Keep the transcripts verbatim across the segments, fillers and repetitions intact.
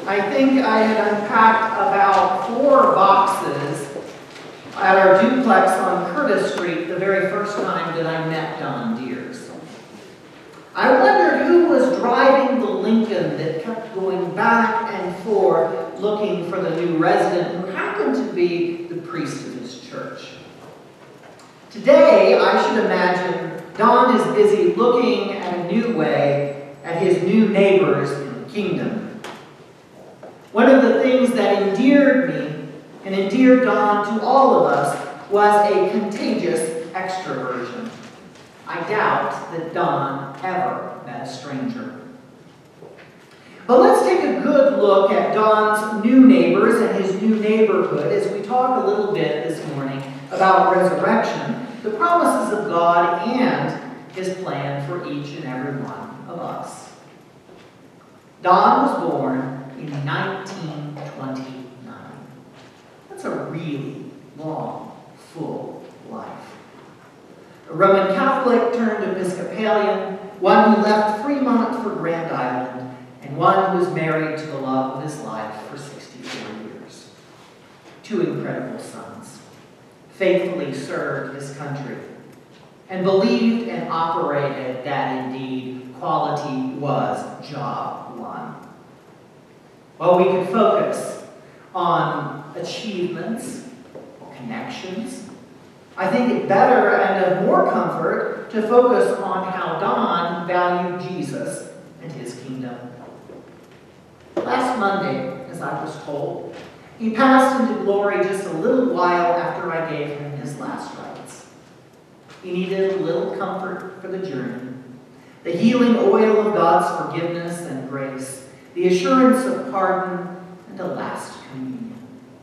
I think I had unpacked about four boxes at our duplex on Curtis Street the very first time that I met Don Deers. I wondered who was driving the Lincoln that kept going back and forth looking for the new resident who happened to be the priest of his church. Today, I should imagine Don is busy looking at a new way at his new neighbors in the kingdom. One of the things that endeared me and endeared Don to all of us was a contagious extroversion. I doubt that Don ever met a stranger. But let's take a good look at Don's new neighbors and his new neighborhood as we talk a little bit this morning about resurrection, the promises of God, and his plan for each and every one of us. Don was born in nineteen twenty-nine. That's a really long, full life. A Roman Catholic turned Episcopalian, one who left Fremont for Grand Island, and one who was married to the love of his life for sixty-four years. Two incredible sons, faithfully served his country, and believed and operated that indeed quality was job one. While we could focus on achievements or connections, I think it better and of more comfort to focus on how Don valued Jesus and his kingdom. Last Monday, as I was told, he passed into glory just a little while after I gave him his last rites. He needed a little comfort for the journey, the healing oil of God's forgiveness and grace, the assurance of pardon, and a last communion.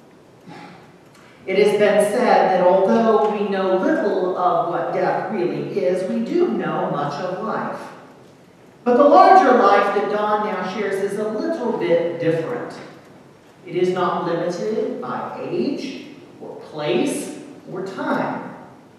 It has been said that although we know little of what death really is, we do know much of life. But the larger life that Don now shares is a little bit different. It is not limited by age, or place, or time.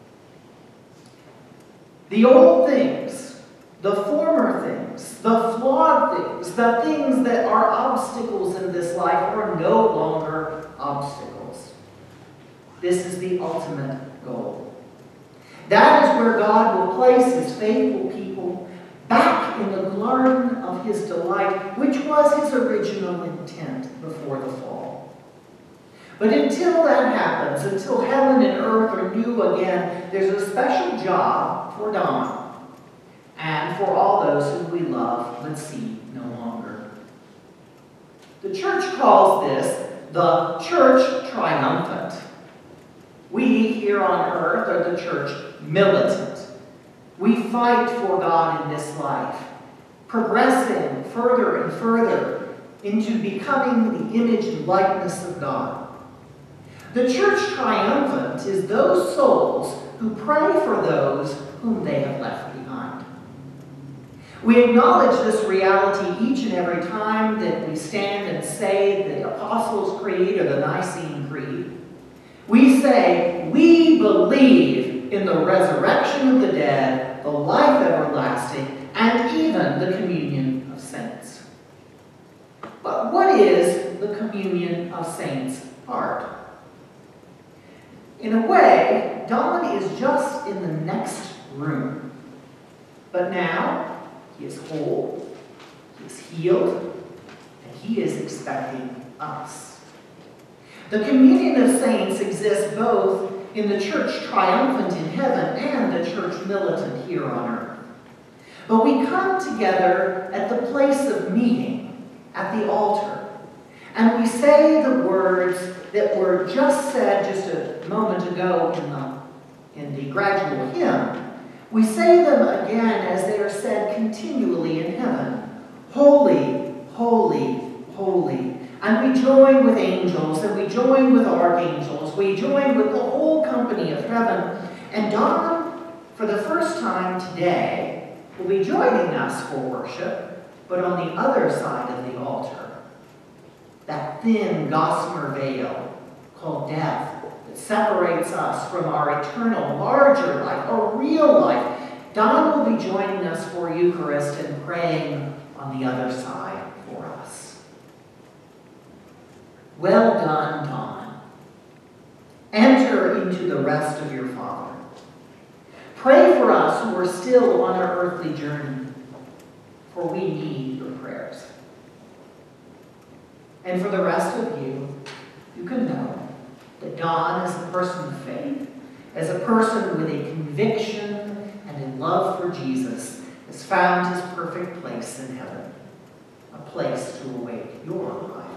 The old things, the former things, the flawed things, the things that are obstacles in this life are no longer obstacles. This is the ultimate goal. That is where God will place his faithful people back in the garden of his delight, which was his original intent before the fall. But until that happens, until heaven and earth are new again, there's a special job for Don and for all those whom we love but see no longer. The church calls this the church triumphant. We here on earth are the church militant. We fight for God in this life, progressing further and further into becoming the image and likeness of God. The church triumphant is those souls who pray for those whom they have left behind. We acknowledge this reality each and every time that we stand and say the Apostles' Creed or the Nicene Creed. We say, we believe in the resurrection of the dead, the life everlasting, and even the communion of saints. But what is the communion of saints part? In a way, Don is just in the next room. But now, he is whole, he is healed, and he is expecting us. The communion of saints exists both in the church triumphant in heaven and the church militant here on earth. But we come together at the place of meeting, at the altar, and we say the words that were just said just a moment ago in the, in the gradual hymn. We say them again as they are said continually in heaven. Holy, holy, holy. And we join with angels, and we join with archangels, we join with the whole company of heaven. And Don, for the first time today, will be joining us for worship, but on the other side of the altar. That thin gossamer veil called death that separates us from our eternal, larger life, our real life. Don will be joining us for Eucharist and praying on the other side for us. Well done, Dawn. Enter into the rest of your Father. Pray for us who are still on our earthly journey, for we need your prayers. And for the rest of you, you can know that Dawn is a person of faith, as a person with a conviction and a love for Jesus, has found his perfect place in heaven, a place to await your arrival.